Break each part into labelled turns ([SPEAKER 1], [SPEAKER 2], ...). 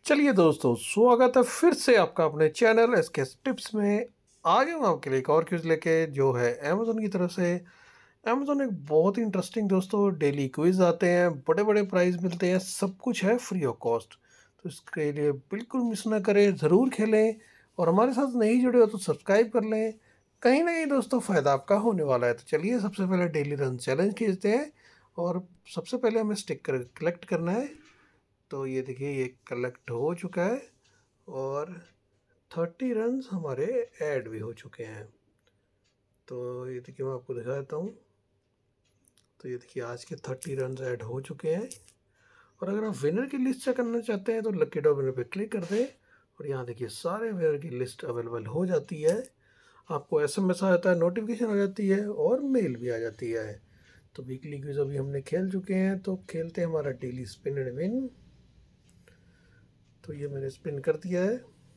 [SPEAKER 1] चलिए दोस्तों, स्वागत है फिर से आपका अपने चैनल एसके टिप्स में। आ गया हूँ आपके लिए एक और क्विज लेके, जो है अमेज़न की तरफ से। अमेज़न एक बहुत ही इंटरेस्टिंग दोस्तों डेली क्विज आते हैं, बड़े बड़े प्राइज़ मिलते हैं, सब कुछ है फ्री ऑफ कॉस्ट। तो इसके लिए बिल्कुल मिस ना करें, ज़रूर खेलें और हमारे साथ नहीं जुड़े हो तो सब्सक्राइब कर लें। कहीं ना कहीं दोस्तों फ़ायदा आपका होने वाला है। तो चलिए सबसे पहले डेली रन चैलेंज खींचते हैं और सबसे पहले हमें स्टिकर कलेक्ट करना है। तो ये देखिए, ये कलेक्ट हो चुका है और 30 रन्स हमारे ऐड भी हो चुके हैं। तो ये देखिए, मैं आपको दिखा देता हूँ। तो ये देखिए, आज के 30 रन्स ऐड हो चुके हैं। और अगर आप विनर की लिस्ट चेक करना चाहते हैं तो लकी ड्रॉ विनर पे क्लिक कर दें और यहाँ देखिए सारे विनर की लिस्ट अवेलेबल हो जाती है। आपको एसएमएस आ जाता है, नोटिफिकेशन आ जाती है और मेल भी आ जाती है। तो वीकली क्विज अभी हमने खेल चुके हैं, तो खेलते हैं हमारा डेली स्पिन एंड विन। तो ये मैंने स्पिन कर दिया है।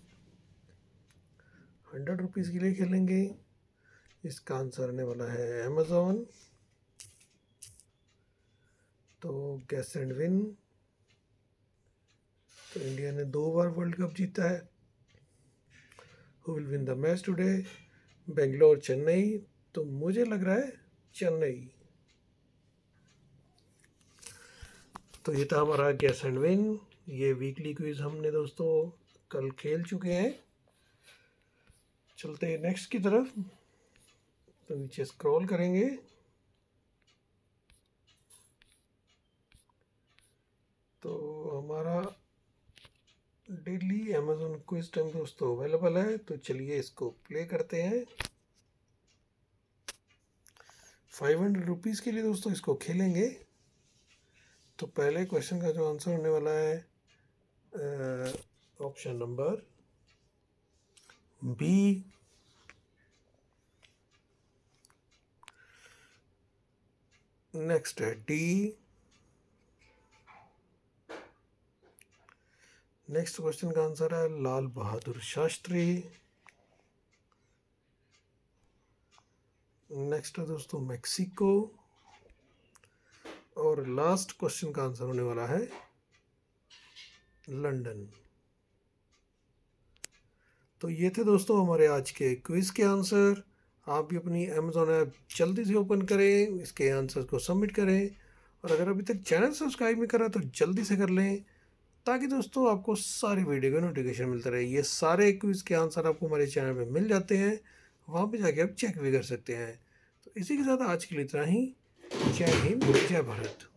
[SPEAKER 1] 100 रुपीज़ के लिए खेलेंगे। इसका आंसर आने वाला है अमेज़ॉन। तो गैस एंड विन। तो इंडिया ने 2 बार वर्ल्ड कप जीता है। Who will win the match today, Bangalore Chennai. तो मुझे लग रहा है चेन्नई। तो ये था हमारा गैस एंड विन। ये वीकली क्विज हमने दोस्तों कल खेल चुके हैं। चलते हैं नेक्स्ट की तरफ। तो नीचे स्क्रॉल करेंगे तो हमारा डेली अमेज़न क्विज टाइम दोस्तों अवेलेबल है। तो चलिए इसको प्ले करते हैं। 500 रुपीज़ के लिए दोस्तों इसको खेलेंगे। तो पहले क्वेश्चन का जो आंसर होने वाला है ऑप्शन नंबर बी। नेक्स्ट है डी। नेक्स्ट क्वेश्चन का आंसर है लाल बहादुर शास्त्री। नेक्स्ट है दोस्तों मेक्सिको। और लास्ट क्वेश्चन का आंसर होने वाला है लंदन। तो ये थे दोस्तों हमारे आज के क्विज के आंसर। आप भी अपनी अमेज़ॉन ऐप जल्दी से ओपन करें, इसके आंसर को सबमिट करें और अगर अभी तक चैनल सब्सक्राइब नहीं करा तो जल्दी से कर लें, ताकि दोस्तों आपको सारी वीडियो का नोटिफिकेशन मिलता रहे। ये सारे क्विज के आंसर आपको हमारे चैनल पे मिल जाते हैं, वहाँ पे जाके आप चेक भी कर सकते हैं। तो इसी के साथ आज के लिए इतना ही। जय हिंद, जय भारत।